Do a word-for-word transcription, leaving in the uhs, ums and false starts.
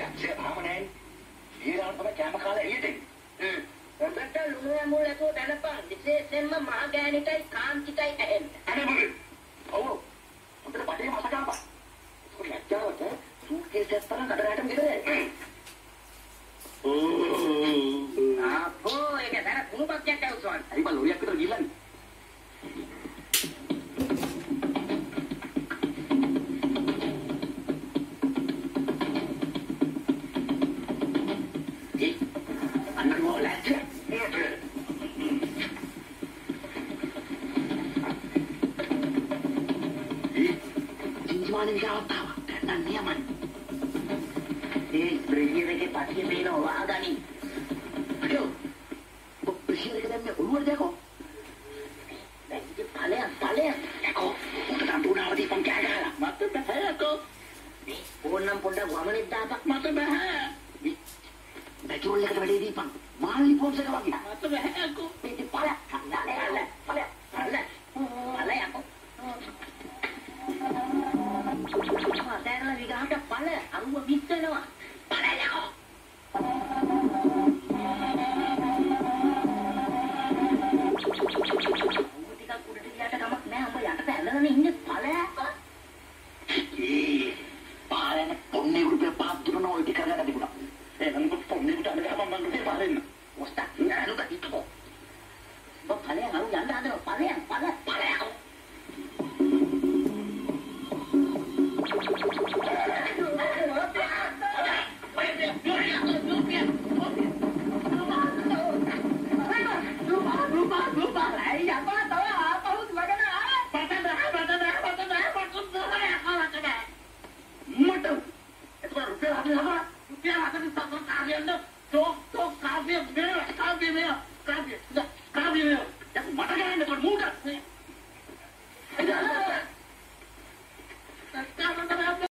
යක්ෂය තාම නැහැ. ඊළඟ තමයි කැම කාලේ එළියට එන්නේ. හ්ම්. ඔබට ලුණු මුල ඇතුව දැනපන්. විශේෂයෙන්ම මහ ගෑනිටයි කාන්තිටයි ඇහෙන්න. අනේ මොකද? ඔව්. හොඳට බඩේ මස ගන්නපන්. ඒක ලැජ්ජාවට සූට්කේස් එකක් තරම් කඩරාටම ගෙදර. ඕ. ආපෝ ඒක දැන කුණුපත් ගැට්ටා උසවන්න. හරි බා ලොරියක් විතර ගිල්ලන්නේ. Mana jawab tawa dan nyaman. Eh, berjira ke pasti beno ada ni. Aduh, berjira ke dalamnya ulur dia kok. Dan itu paling paling. Eko, untuk nampu nama di pangkalan lah. Mata bahaya kok. Ni, punam punda gua menit dapat mata bahaya. Ni, baju lagi ada di pang. Mali pun saya lagi. Mata bahaya kok. Ini paling, paling, paling, paling, paling, paling aku. Terla vigata pala aruwa bittanawa palayako ටිකක් උඩට ගියාට කමක් නෑ උඹ යට පැනලානේ ඉන්නේ පලයක ඒ පාරෙන් පොන්නේ උඩට පාත් දුරන ඔය ටික කරගෙන තිබුණා ඒ නම් පොන්නේ උඩට අර ගහපන් මං උඩේ පාරෙන් ඔස්තා නෑනුක හිටපො ඔබ පලයන් අරු යන්න හදනවා පලයන් පල පලයකෝ Cambio, cambio, cambio, cambio, cambio, cambio, cambio, cambio, cambio,